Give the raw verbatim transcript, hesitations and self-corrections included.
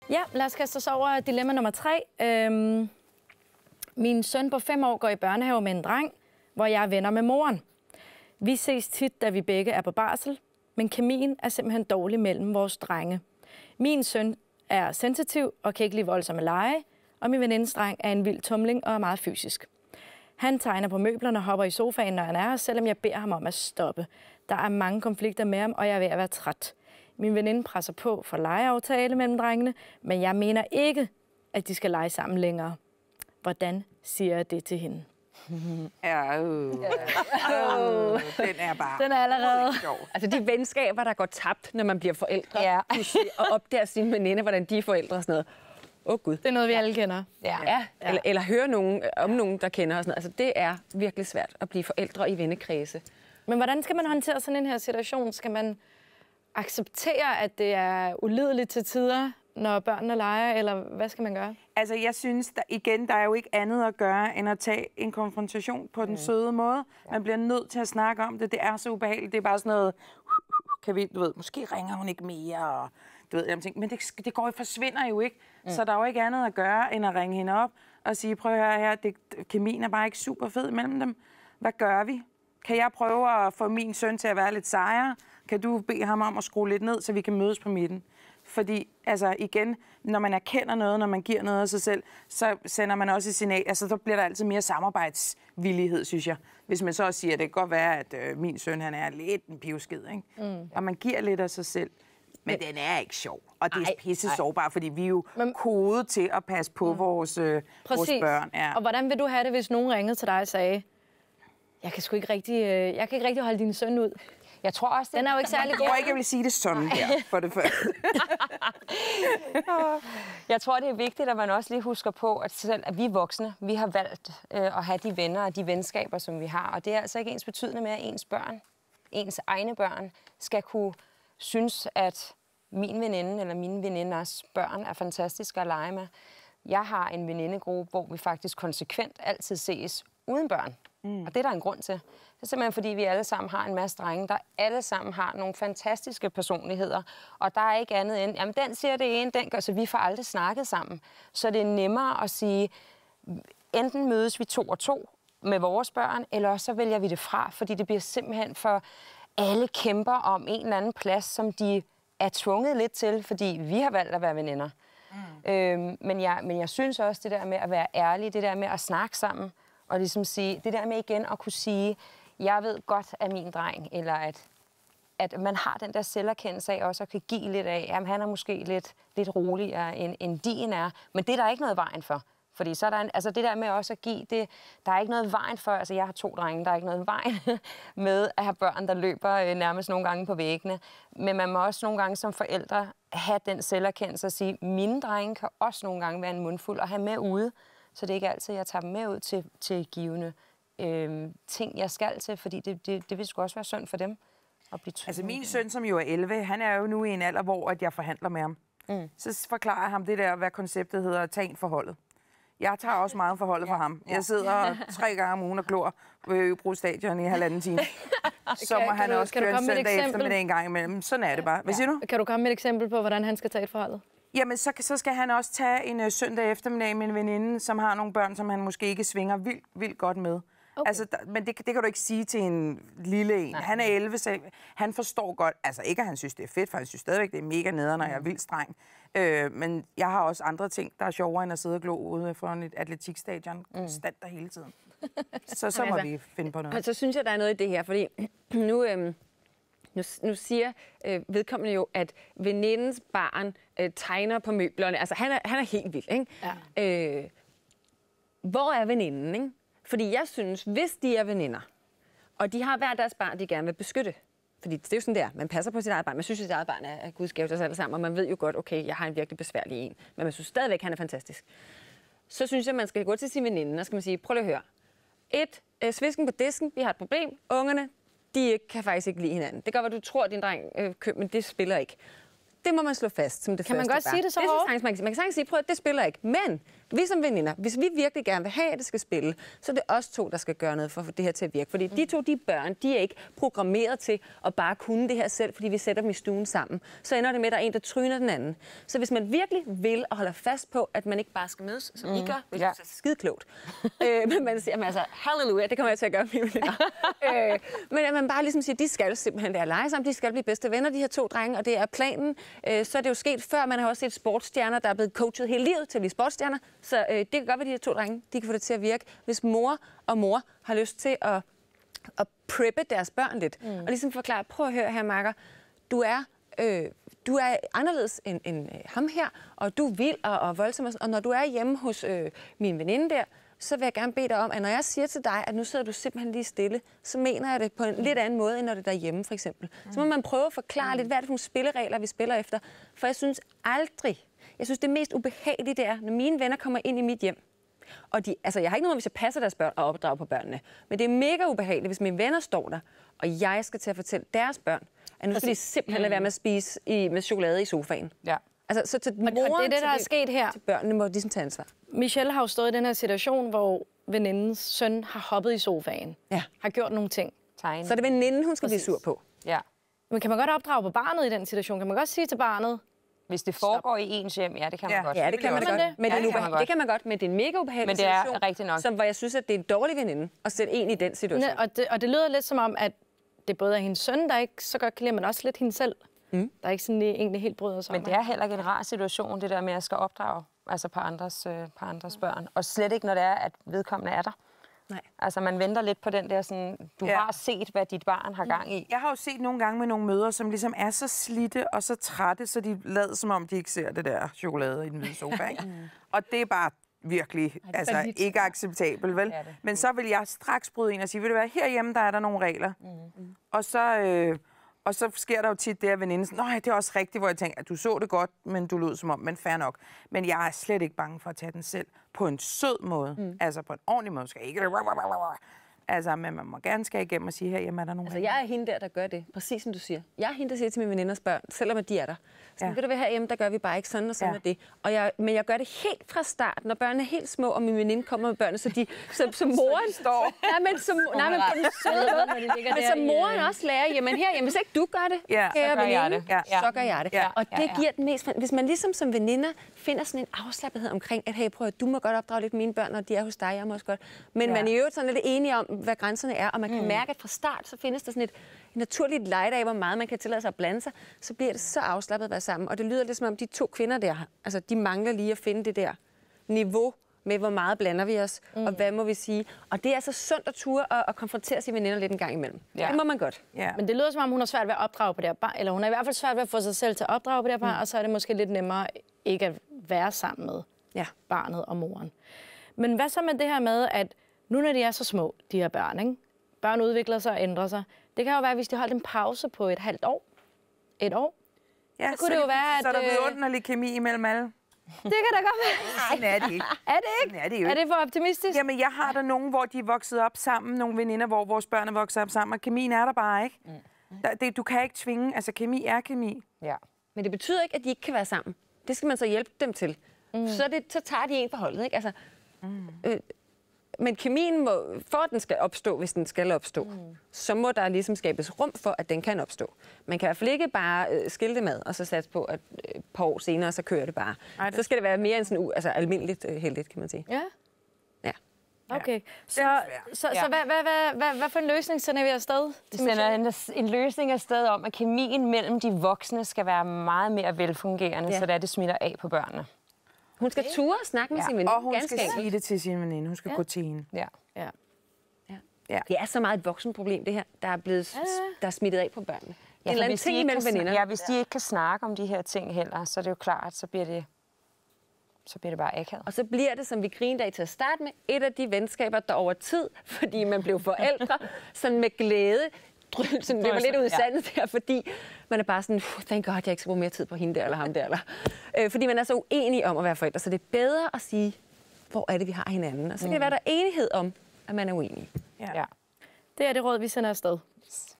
Ja, lad os kaste os over dilemma nummer tre. Øhm, min søn på fem år går i børnehave med en dreng, hvor jeg er venner med moren. Vi ses tit, da vi begge er på barsel, men kemien er simpelthen dårlig mellem vores drenge. Min søn er sensitiv og kan ikke lide voldsomme lege, og min venindes dreng er en vild tumling og er meget fysisk. Han tegner på møblerne og hopper i sofaen, når han er her, selvom jeg beder ham om at stoppe. Der er mange konflikter med ham, og jeg er ved at være træt. Min veninde presser på for legeaftale mellem drengene, men jeg mener ikke, at de skal lege sammen længere. Hvordan siger jeg det til hende? Ja, øh. øh. Den er bare... Den er allerede... Altså de venskaber, der går tabt, når man bliver forældre, ja. Og opdager sine veninde, hvordan de er forældre og sådan noget. Åh oh, gud. Det er noget, vi alle kender. Ja, ja. Eller, eller høre nogen, om nogen, der kender og sådan noget. Altså det er virkelig svært at blive forældre i vennekredse. Men hvordan skal man håndtere sådan en her situation? Skal man acceptere, at det er ulideligt til tider, når børnene leger, eller hvad skal man gøre? Altså, jeg synes, der, igen, der er jo ikke andet at gøre, end at tage en konfrontation på den mm. søde måde. Man bliver nødt til at snakke om det. Det er så ubehageligt. Det er bare sådan noget, kan vi, du ved, måske ringer hun ikke mere, og du ved, jeg tænker, men det, det går jo, forsvinder jo ikke. Mm. Så der er jo ikke andet at gøre, end at ringe hende op og sige, prøv at høre her, det, kemien er bare ikke super fed mellem dem. Hvad gør vi? Kan jeg prøve at få min søn til at være lidt sejere? Kan du bede ham om at skrue lidt ned, så vi kan mødes på midten? Fordi, altså igen, når man erkender noget, når man giver noget af sig selv, så sender man også et signal. Altså, så bliver der altid mere samarbejdsvillighed, synes jeg. Hvis man så også siger, at det kan godt være, at øh, min søn, han er lidt en pivskid, ikke? Mm. Og man giver lidt af sig selv. Men den er ikke sjov. Og det er pisse sårbart, fordi vi er jo Men... kodet til at passe på mm. vores, øh, vores børn. Ja. Og hvordan vil du have det, hvis nogen ringede til dig og sagde, jeg kan sgu ikke rigtig, øh, jeg kan ikke rigtig holde din søn ud? Jeg tror også, det... Den er jo ikke særlig god. Jeg tror ikke, jeg vil sige det sådan her, for det første. Jeg tror, det er vigtigt, at man også lige husker på, at, selv, at vi voksne, vi har valgt øh, at have de venner og de venskaber, som vi har. Og det er altså ikke ens betydende med, at ens børn, ens egne børn, skal kunne synes, at min veninde eller mine veninders børn er fantastiske at lege med. Jeg har en venindegruppe, hvor vi faktisk konsekvent altid ses uden børn. Mm. Og det er der en grund til. Det er simpelthen, fordi vi alle sammen har en masse drenge, der alle sammen har nogle fantastiske personligheder. Og der er ikke andet end, jamen den siger det ene, den gør, så vi får aldrig snakket sammen. Så det er nemmere at sige, enten mødes vi to og to med vores børn, eller så vælger vi det fra, fordi det bliver simpelthen for alle kæmper om en eller anden plads, som de er tvunget lidt til, fordi vi har valgt at være veninder. Mm. Øhm, men, jeg, men jeg synes også, det der med at være ærlig, det der med at snakke sammen, og ligesom sige, det der med igen at kunne sige, jeg ved godt af min dreng, eller at, at man har den der selverkendelse af også at kan give lidt af, jamen han er måske lidt, lidt roligere end, end din er, men det er der ikke noget vejen for. Fordi så er der en, altså det der med også at give, det, der er ikke noget vejen for, altså jeg har to drenge, der er ikke noget vejen med at have børn, der løber øh, nærmest nogle gange på væggene. Men man må også nogle gange som forældre have den selverkendelse og sige, mine drenge kan også nogle gange være en mundfuld og have med ude. Så det er ikke altid, jeg tager dem med ud til, til givende øh, ting, jeg skal til, fordi det, det, det vil sgu også være synd for dem at blive altså min søn, som jo er elleve, han er jo nu i en alder, hvor at jeg forhandler med ham. Mm. Så forklarer jeg ham det der, hvad konceptet hedder, at tage en forholdet. Jeg tager også meget forholdet ja. for ham. Jeg sidder tre gange om ugen og glor på Øgebro Stadion i halvanden time. Så må han du, også køre en søndag eftermiddag en gang imellem. Sådan er det bare. Hvad ja. siger du? Kan du komme med et eksempel på, hvordan han skal tage et forholdet? Jamen, så, så skal han også tage en uh, søndag eftermiddag med en veninde, som har nogle børn, som han måske ikke svinger vildt, vildt godt med. Okay. Altså, der, men det, det kan du ikke sige til en lille en. Nej. Han er elleve, så han forstår godt, altså ikke at han synes, det er fedt, for han synes stadigvæk, det er mega nederen, når jeg er vildt streng. Øh, men jeg har også andre ting, der er sjovere, end at sidde og glo ude foran et atletikstadion konstant der hele tiden. Så, så må altså, vi finde på noget. Og så synes jeg, der er noget i det her, fordi nu... Øhm Nu, nu siger øh, vedkommende jo, at venindens barn øh, tegner på møblerne. Altså, han er, han er helt vild, ikke? Ja. Øh, hvor er veninden, ikke? Fordi jeg synes, hvis de er veninder, og de har hver deres barn, de gerne vil beskytte, fordi det er jo sådan der, man passer på sit eget barn, man synes, at sit eget barn er Guds gave til os alle sammen, og man ved jo godt, okay, jeg har en virkelig besværlig en, men man synes stadigvæk, han er fantastisk. Så synes jeg, at man skal gå til sin veninde, og skal man sige, prøv lige at høre. Et, øh, svisken på disken, vi har et problem, ungerne, de kan faktisk ikke lide hinanden. Det gør, hvad du tror, din dreng øh, køber, men det spiller ikke. Det må man slå fast som det kan første. Kan man godt bare. sige det så det hårdt? Man kan, man kan sagtens sige, prøv, det spiller ikke. Men vi som veninder, hvis vi virkelig gerne vil have, at det skal spille, så er det os to, der skal gøre noget for at få det her til at virke. Fordi de to, de børn, de er ikke programmeret til at bare kunne det her selv, fordi vi sætter dem i stuen sammen. Så ender det med, at der er en, der tryner den anden. Så hvis man virkelig vil og holder fast på, at man ikke bare skal mødes, som mm. I gør, hvis ja. det er skide klogt. øh, men man siger, altså, halleluja, det kommer jeg til at gøre med mine veninder. øh, men at man bare ligesom siger, de skal simpelthen lære at lege sammen, de skal blive bedste venner, de her to drenge, og det er planen. Øh, så er det jo sket før, man har også set sportsstjerner, der er blevet coachet hele livet til at blive sportsstjerner. Så øh, det kan godt være, de her to drenge, de kan få det til at virke, hvis mor og mor har lyst til at, at preppe deres børn lidt. Mm. Og ligesom forklare, prøv at høre her, Marker, du er, øh, du er anderledes end, end øh, ham her, og du er vild og, og voldsom. Og når du er hjemme hos øh, min veninde der, så vil jeg gerne bede dig om, at når jeg siger til dig, at nu sidder du simpelthen lige stille, så mener jeg det på en lidt anden måde, end når det er derhjemme, for eksempel. Mm. Så må man prøve at forklare mm. lidt, hvad er det for nogle spilleregler, vi spiller efter. For jeg synes aldrig, jeg synes det mest ubehagelige, det er, når mine venner kommer ind i mit hjem, og de, altså jeg har ikke noget, hvis jeg passer deres børn og opdrager på børnene, men det er mega ubehageligt, hvis mine venner står der, og jeg skal til at fortælle deres børn, at nu skal de simpelthen lade være med at spise i, med chokolade i sofaen. Ja. Altså, så til moren, og det er det, der er sket her. Til børnene må ligesom tage ansvar. Michelle har jo stået i den her situation, hvor venindens søn har hoppet i sofaen. Ja. Har gjort nogle ting. Tegne. Så er det veninden, hun skal Præcis. blive sur på. Ja. Men kan man godt opdrage på barnet i den situation? Kan man godt sige til barnet... Hvis det foregår Stop. i ens hjem, ja, det kan man ja. godt. Ja, det kan man, man godt. Det? Men ja, det, det, kan det kan man godt, men det er en mega ubehagelig men det er situation, rigtig nok. Som, hvor jeg synes, at det er en dårlig veninde at sætte en i den situation. Ne, og, det, og det lyder lidt som om, at det både er hendes søn, der ikke så godt kan lide, men også lidt hende selv. Mm. Der er ikke sådan lige, egentlig helt bryder sig Men det er heller ikke en rar situation, det der med at skal opdrage altså på andres, øh, på andres børn. Og slet ikke, når det er, at vedkommende er der. Nej. Altså, man venter lidt på den der sådan, du ja. har set, hvad dit barn har gang i. Jeg har jo set nogle gange med nogle mødre, som ligesom er så slidte og så trætte, så de lader som om, de ikke ser det der chokolade i den hvide sofa. mm. Og det er bare virkelig Ej, altså, lidt... ikke acceptabelt, vel? Det det. Men så vil jeg straks bryde ind og sige, vil det være, herhjemme, der er der nogle regler. Mm. Og så... Øh, Og så sker der jo tit det, at veninden siger, nej, det er også rigtigt, hvor jeg tænker, at du så det godt, men du lød som om, men fair nok. Men jeg er slet ikke bange for at tage den selv på en sød måde. Mm. Altså på en ordentlig måde. Skal ikke... Altså, men man må gerne skal igennem og sige, her hjemme er der nogen. Altså, jeg er hende der, der gør det. Præcis som du siger. Jeg er hende, der siger til mine veninders børn, selvom de er der. Så ja. ved du hvad, herhjemme, der gør vi bare ikke sådan og sådan ja. og det. Og jeg, men jeg gør det helt fra start, når børnene er helt små, og min veninde kommer med børnene, så de så, så moren står. Nej, men som nej, men på den søde måde. Men så moren også lærer, jamen herhjemme, hvis ikke du gør det, ja. kære så gør veninde, jeg det. Ja. så gør jeg det. Ja. Og det giver den mest. Hvis man ligesom som veninder finder sådan en afslappethed omkring, at hey, prøv at du må godt opdrage lidt mine børn, når de er hos dig, jeg må også godt. Men ja. man er i øvrigt sådan lidt enige om, hvad grænserne er, og man kan mm. mærke, at fra start, så findes der sådan et naturligt leje af, hvor meget man kan tillade sig at blande sig, så bliver det så afslappet at være sammen. Og det lyder lidt som om, de to kvinder der, altså de mangler lige at finde det der niveau med, hvor meget blander vi os, mm. og hvad må vi sige. Og det er altså sundt at ture og, og konfrontere sine veninder lidt en gang imellem. Ja. Det må man godt. Ja. Men det lyder som om, hun har svært ved at opdrage på det her barn, eller hun er i hvert fald svært ved at få sig selv til at opdrage på det her barn, mm. og så er det måske lidt nemmere ikke at være sammen med ja. barnet og moren. Men hvad så med det her med, at nu når de er så små, de her børn, ikke? Børn udvikler sig og ændrer sig. Det kan jo være, hvis de holdt en pause på et halvt år. Et år. Ja, så kunne så det jo være, at... Så er der vidunderlig kemi imellem alle. Det kan da godt være. Sådan er det ikke. Er det ikke? Sådan er det jo. Er det for optimistisk? Jamen, jeg har der nogen, hvor de er vokset op sammen. Nogle veninder, hvor vores børn er vokset op sammen. Og kemien er der bare ikke. Mm. Der, det, du kan ikke tvinge. Altså, kemi er kemi. Ja. Men det betyder ikke, at de ikke kan være sammen. Det skal man så hjælpe dem til. Mm. Så, det, så tager de en for holdet, ikke? Altså... Mm. Øh, Men kemien må, for at den skal opstå, hvis den skal opstå, mm. så må der ligesom skabes rum for, at den kan opstå. Man kan i hvert fald ikke bare øh, skille det med, og så satse på, at et øh, par år senere, så kører det bare. Ej, det så skal det være mere end sådan, altså almindeligt øh, heldigt, kan man sige. Ja? Ja. Okay. Så, så, ja. så hvad, hvad, hvad, hvad, hvad for en løsning sender vi afsted? Vi sender en, en løsning afsted om, at kemien mellem de voksne skal være meget mere velfungerende, ja. så det, det smitter af på børnene. Hun skal okay. ture og snakke med ja. sin veninde. Og hun ganske skal sige det til sin veninde. Hun skal ja. gå til hende. Ja. Ja. Ja. Ja. Det er så meget et voksenproblem, det her, der er blevet ja. der er smittet af på børnene. Ja, en eller anden ting mellem veninder. Ja, hvis de ikke kan snakke om de her ting heller, så er det jo klart, så bliver det, så bliver det bare akavet. Og så bliver det, som vi grinede af til at starte med, et af de venskaber, der over tid, fordi man blev forældre, sådan med glæde, sådan, det var lidt ud i sandet der, fordi man er bare sådan, thank God, jeg ikke skal bruge mere tid på hende der eller ham der. Eller. Øh, fordi man er så uenig om at være forældre, så det er bedre at sige, hvor er det, vi har hinanden. Og så kan det være, der er enighed om, at man er uenig. Ja. Ja. Det er det råd, vi sender afsted.